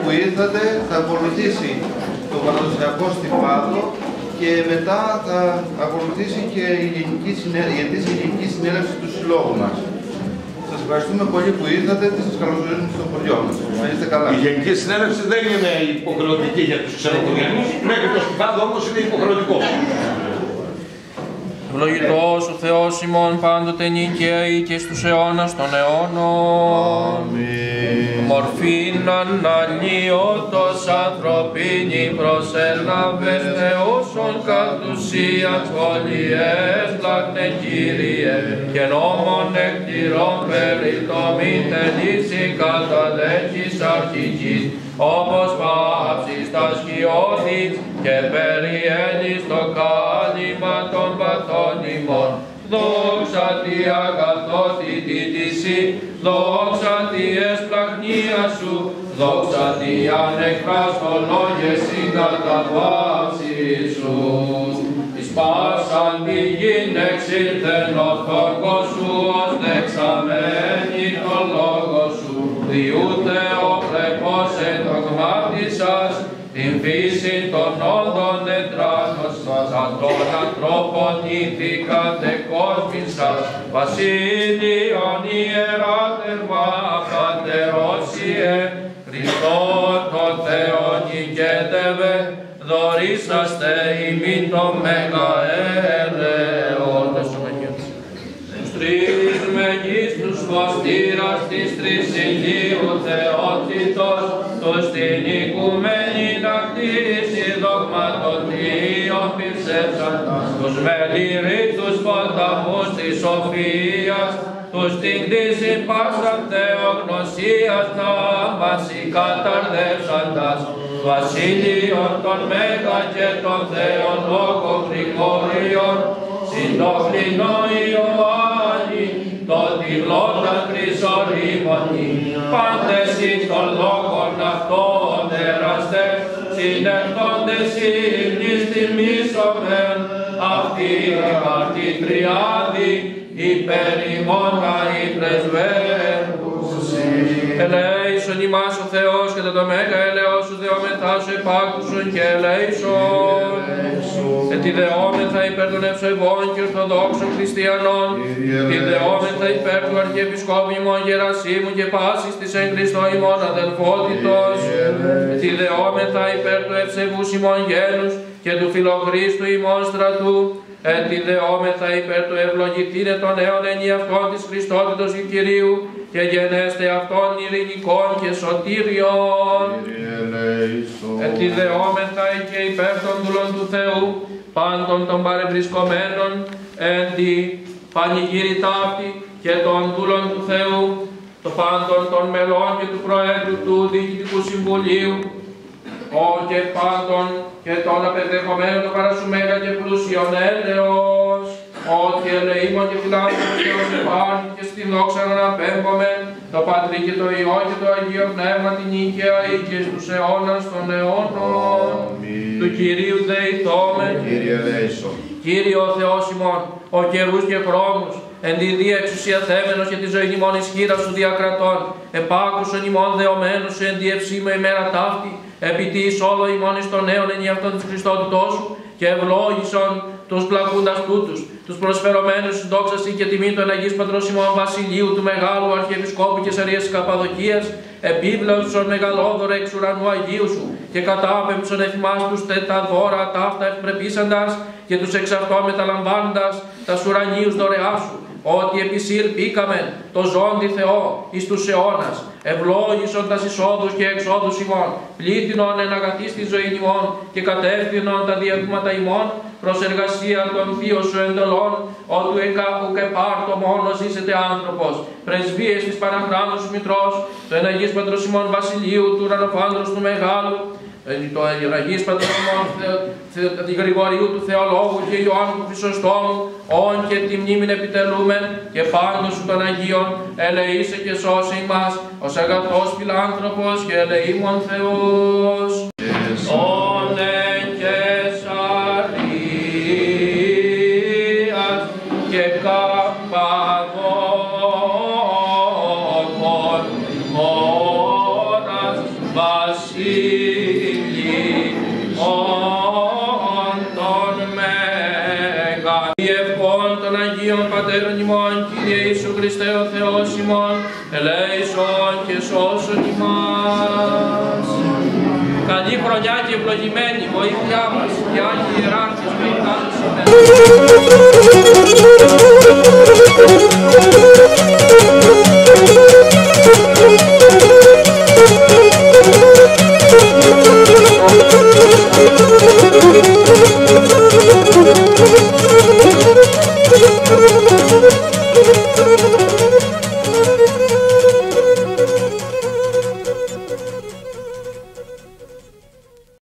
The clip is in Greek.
που ήρθατε θα ακολουθήσει το παραδοσιακό στιφάδο και μετά θα ακολουθήσει και η Γενική Συνέλευση του Συλλόγου μας. Σας ευχαριστούμε πολύ που ήρθατε και σας καλωσορίζουμε στο χωριό μας. Να είστε καλά. Η Γενική Συνέλευση δεν είναι υποχρεωτική για τους ξενοκομιακούς, μέχρι το στιφάδο όμως είναι υποχρεωτικό. Ευλογητός ο Θεός ημών πάντοτε νικαίοι και στους αιώνας των αιώνων. Μορφήν αναλύωτος ανθρωπίνη προσέλαβες Θεόσον κατ' ουσίας πολιές πλάκτε Κύριε και νόμον εκτηρών περί το μη τελήσει καταλέγης αρχικής όπως πάψεις τα σκιώδης και περιέλεις το κάλυμα των παθών ημών. Δόξα τη αγαθότητη της δόξα τη εσπλαχνία σου, δόξα τη ανεκφραστολόγες συγκαταβάσεις σου. Εις πάσαν πηγήν εξήλθεν ο θόρκος σου, ως δεξαμένη το λόγο σου, διούτε ο πρεπός εντογμάτισας, την φύση των όντων ετράνωσας, σαν των ανθρώπων ηθικάτε κόσμησας, βασίλειον ιεράτευμα πατερόσιε, Χριστό το Θεό νικέτευε, δωρήσαστε ημίν το μέγα έλεον. Τους τρεις μεγίστους φωστήρας της τρισιλίου θεότητος, τους την οικουμένη να κτίσει δογματοτρίων πυρσέψαν, τους μεληρίτους ποταμούς της σοφίας, τους την κτίσει πάσαν θεογνωσίας να μάση καταρδεύσαντας, βασίλειον των Μέγα και των Θεών λόγων Γρηγόριων, συντόφλινο Ιωάννη, το τυλόταν χρυσορήμωνη, πάντες εις των λόγων αυτών εραστέ, συνεχτώντες ύμνης τιμήσομεν, αυτή η τριάδη, υπέρ ημών η πρεσβεύουση. Ελέησον ημάς ο Θεός κατά το μέγα ελεός σου δεόμεθά σου επάκουσον και ελέησον. Ετι δεόμεθα υπέρ των ευσεβών και ορθοδόξων χριστιανών, τη δεόμεθα υπέρ του Αρχιεπισκόπου ημών Γερασίμου και πάσης της εν Χριστώ ημών αδελφότητος, ετι δεόμεθα υπέρ του ευσεβούς ημών γένους και του Φιλοχρίστου ημών στρατού, ετι δεόμεθα υπέρ του ευλογηθήνε των νέων ενιαυτών της Χριστότητος και Κυρίου και γενέστε αυτών ειρηνικών και σωτήριων. Ετι δεόμεθα και υπέρ των δούλων του Θεού, πάντων των παρευρισκομένων, εν τη πανηγύρι ταύτη και των δούλων του Θεού, το πάντων των μελών και του Προέδρου του Διοικητικού Συμβουλίου, και πάντων και των απεδεχομένων το παρασουμέγα και πλούσιον έλεος, ότι ελεήμων και φιλάνθρωπος Θεός υπάρχει και στη δόξα να απέμπομεν, το Πατρί και το Υιό και το Αγίο Πνεύμα την νίκαια ή και στους αιώνας των αιώνων. Του Κυρίου δεηθόμεν. Κύριε ελέησον. Κύριε ο Θεός ημών, ο καιρούς και χρόνους, εν τη δία εξουσία θέμενος και τη ζωή ημών ισχύρα σου διακρατών, επάκουσον ημών δεωμένους σου εν τη ευσήμω ημέρα ταύτη, επί τη εισόδο ημών εις των νέων ενιαυτών της Χριστότητός σου, και ευλόγησον τους πλακούντας τούτους, τους προσφερωμένους εις δόξαση και τιμή του εν Αγίης Πατρός ημών Βασιλείου του Μεγάλου Αρχιεπισκόπου και Σαρίας της Καπαδοκίας, επίβλεψον μεγαλόδωρα εξ ουρανού Αγίου σου, και κατάπεμψον εφημάς τους τα δώρα ταύτα ευπρεπήσαντας, και τους εξ αυτών μεταλαμβάνοντας τα ουρανίους δωρεά σου, ότι επισύρπηκαμε το ζώντι Θεό εις τους αιώνας, ευλόγησον τας εισόδους και εξόδους ημών, πλήθυνον εν αγαθής τη ζωή ημών και κατεύθυνον τα διεύματα ημών προς εργασία των θείων σου εντολών, ότου ουκ πάρτο μόνο ζήσετε άνθρωπος, πρεσβείες της Παναχράντου σου Μητρός, το εν Αγίης Πατρός ημών Βασιλείου του ουρανοφάντρος του Μεγάλου, το Αγίης Πατρός ημών Γρηγορίου του Θεολόγου και Ιωάννου του Χρυσοστόμου, όν και τη μνήμην επιτελούμεν και πάντως σου των Αγίων, ελεήσε και σώσε ημάς, ως αγαθός φιλάνθρωπος και ελεήμων Θεός. Ον εν Κεσαρίας και Καππαδόκων χώρας Βασίλειον των Μέγαν. Διευκόν των Αγίων Πατέρων ημών, Κύριε Ιησού Χριστέ ο Θεός ημών, ελέησον και σώσον ημάς. Καλή χρονιά και ευλογημένη βοήθειά μας και Άγιοι Ιεράρχες με